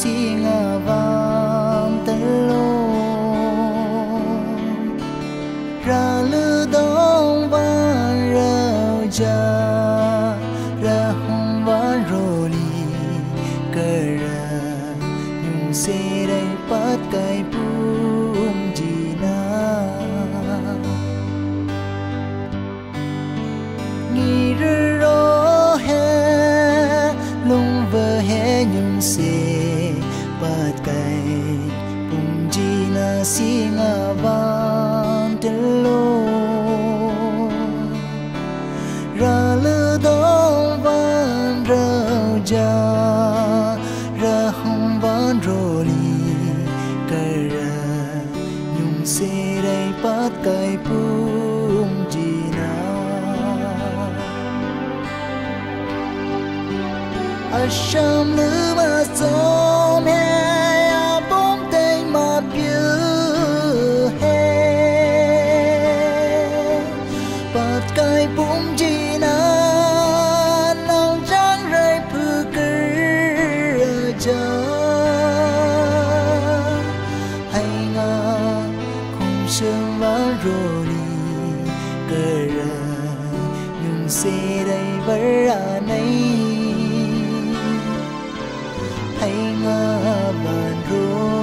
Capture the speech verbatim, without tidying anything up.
singa vang telo ra lư đông van rau ja ra hong van roli kara nhung se dai pat kai pum jina nghi ro he lung vơ he nhung se pat kai pum jina singa van telo ra lư đông van rau ja ra hong van roli kara nhung se dai pat kai pum jina asham lư ma som he a bom tay ma piu he pat kai pum jina nang jang rai phu kar ja hay nga không sương vang roli kara nhung se dai var a nay hay nga ban ro